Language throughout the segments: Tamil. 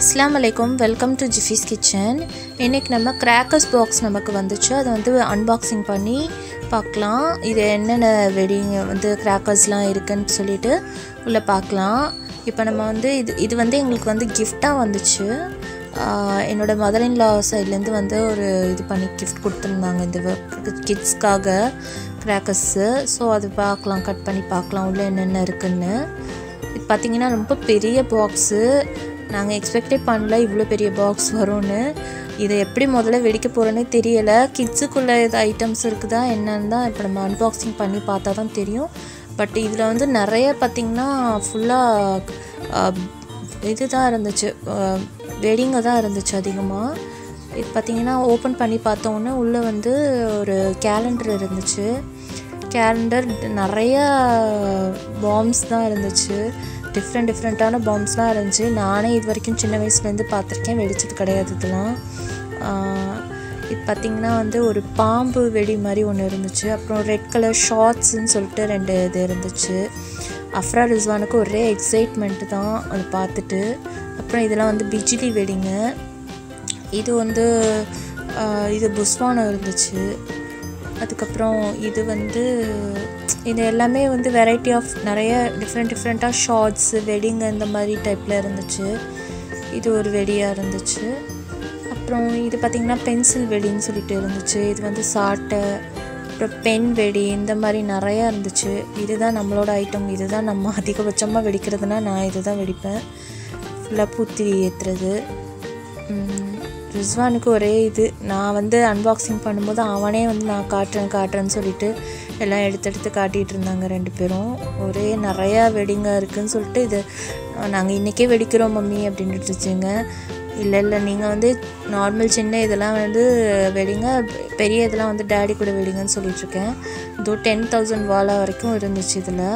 Assalamu alaikum, welcome to Jiffy's Kitchen. இன்னைக்கு நம்ம crackers box நமக்கு வந்துச்சு. அது வந்து unboxing பண்ணி பார்க்கலாம். இது என்னென்ன வெடிங் வந்து crackers-லாம் இருக்குன்னு சொல்லிட்டு உள்ள பார்க்கலாம். இப்போ நம்ம வந்து இது வந்து எங்களுக்கு வந்து gift-ஆ வந்துச்சு. என்னோட mother-in-law side-ல இருந்து வந்து ஒரு இது பண்ணி gift கொடுத்திருந்தாங்க இந்த kids-க்காக crackers. சோ அது பார்க்கலாம், கட் பண்ணி பார்க்கலாம் உள்ள என்னென்ன இருக்குன்னு. இது பாத்தீங்கன்னா ரொம்ப பெரிய பாக்ஸ். நாங்க எக்ஸ்பெக்ட் பண்ணல இவ்ளோ பெரிய பாக்ஸ் வரும்னு. இதை எப்படி முதல்ல வெடிக்க போறேனே தெரியல. கிட்ஸுக்குள்ள ஏதாவது ஐட்டம்ஸ் இருக்குதா என்னன்னு தான் இப்போ நம்ம அன்பாக்சிங் பண்ணி பார்த்தா தான் தெரியும். பட் இதுல வந்து நிறைய பாத்தீங்கன்னா ஃபுல்லா இதுதான் இருந்துச்சு, வெடிங்க தான் இருந்துச்சு அதிகமா. இது பாத்தீங்கன்னா ஓபன் பண்ணி பார்த்தோம்னா உள்ள வந்து ஒரு கேலண்டர் இருந்துச்சு. கேலண்டர் நிறைய பாம்ஸ் தான் இருந்துச்சு. டிஃப்ரெண்டான பாம்ஸ்லாம் இருந்துச்சு. நானே இது வரைக்கும் சின்ன வயசுலேருந்து பார்த்துருக்கேன், வெடிச்சது கிடையாது இதெல்லாம். இது பார்த்திங்கன்னா வந்து ஒரு பாம்பு வெடி மாதிரி ஒன்று இருந்துச்சு. அப்புறம் ரெட் கலர் ஷார்ட்ஸ்ன்னு சொல்லிட்டு 2 இது இருந்துச்சு. அஃப்ரா ரிஸ்வானுக்கு ஒரே எக்ஸைட்மெண்ட்டு தான் அதை பார்த்துட்டு. அப்புறம் இதெல்லாம் வந்து பிஜிலி வெடிங்க. இது வந்து இது புஸ்வானம் இருந்துச்சு. அதுக்கப்புறம் இது வந்து இது எல்லாமே வந்து வெரைட்டி ஆஃப் நிறைய டிஃப்ரெண்ட்டாக ஷார்ட்ஸ் வெடிங் இந்த மாதிரி டைப்பில் இருந்துச்சு. இது ஒரு வெடியாக இருந்துச்சு. அப்புறம் இது பார்த்திங்கன்னா பென்சில் வெடின்னு சொல்லிட்டு இருந்துச்சு. இது வந்து சாட்டை, அப்புறம் பென் வெடி, இந்த மாதிரி நிறையா இருந்துச்சு. இதுதான் நம்மளோட ஐட்டம். இதுதான் நம்ம அதிகபட்சமாக வெடிக்கிறதுனா நான் இது தான் வெடிப்பேன். ஃபுல்லாக பூத்தி ஏற்றுறது. ரிஸ்வானுக்கு ஒரே இது. நான் வந்து அன்பாக்சிங் பண்ணும்போது அவனே வந்து நான் காட்டுறேன்னு சொல்லிட்டு எல்லாம் எடுத்து காட்டிகிட்டு இருந்தாங்க 2 பேரும். ஒரே நிறையா வெடிங்க இருக்குதுன்னு சொல்லிட்டு இது நாங்கள் இன்றைக்கே வெடிக்கிறோம் மம்மி அப்படின்ட்டு இருந்துச்சுங்க. இல்லை நீங்கள் வந்து நார்மல் சின்ன இதெல்லாம் வந்து வெடிங்க, பெரிய இதெல்லாம் வந்து டேடி கூட வெடிங்கன்னு சொல்லிட்டுருக்கேன். இதோ 10,000 வாலா வரைக்கும் இருந்துச்சு இதில்.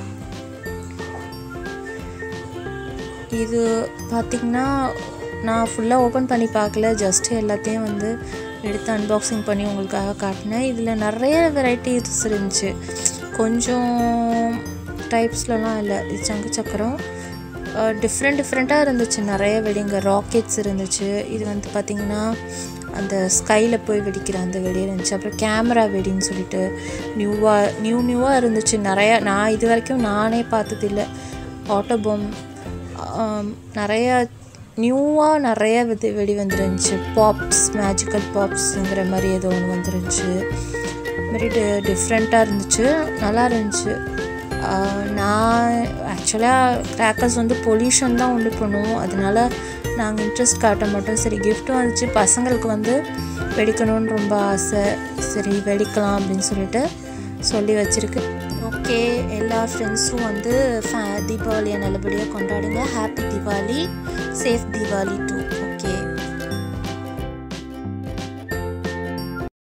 இது பார்த்திங்கன்னா நான் ஃபுல்லாக ஓப்பன் பண்ணி பார்க்கல, ஜஸ்ட்டு எல்லாத்தையும் வந்து எடுத்து அன்பாக்சிங் பண்ணி உங்களுக்காக காட்டினேன். இதில் நிறைய வெரைட்டிஸ் இருந்துச்சு, கொஞ்சம் டைப்ஸ்லலாம் இல்லை. இது சங்கு சக்கரம் டிஃப்ரெண்ட்டாக இருந்துச்சு. நிறைய வெடிங்க, ராக்கெட்ஸ் இருந்துச்சு. இது வந்து பார்த்திங்கன்னா அந்த ஸ்கையில் போய் வெடிக்கிற அந்த வெடி இருந்துச்சு. அப்புறம் கேமரா வெடின்னு சொல்லிட்டு நியூவாக இருந்துச்சு நிறையா. நான் இது வரைக்கும் நானே பார்த்ததில்லை. ஆட்டோ பாம் நிறையா நியூவாக நிறைய வெடி வந்துருந்துச்சு. பாப்ஸ், மேஜிக்கல் பாப்ஸுங்கிற மாதிரி ஏதோ ஒன்று வந்துருந்துச்சு. மாதிரி டிஃப்ரெண்ட்டாக இருந்துச்சு, நல்லா இருந்துச்சு. நான் ஆக்சுவலாக கிராக்கர்ஸ் வந்து பொல்யூஷன் தான் உண்டு பண்ணுவோம், அதனால நாங்கள் இன்ட்ரெஸ்ட் காட்ட மாட்டோம். சரி கிஃப்ட்டும் வந்துச்சு, பசங்களுக்கு வந்து வெடிக்கணும்னு ரொம்ப ஆசை. சரி வெடிக்கலாம் அப்படின்னு சொல்லிட்டு சொல்லி வச்சுருக்கு. ஓகே, எல்லா ஃப்ரெண்ட்ஸும் வந்து தீபாவளியை நல்லபடியாக கொண்டாடுங்க. Happy Deepavali, safe Deepavali too. Okay.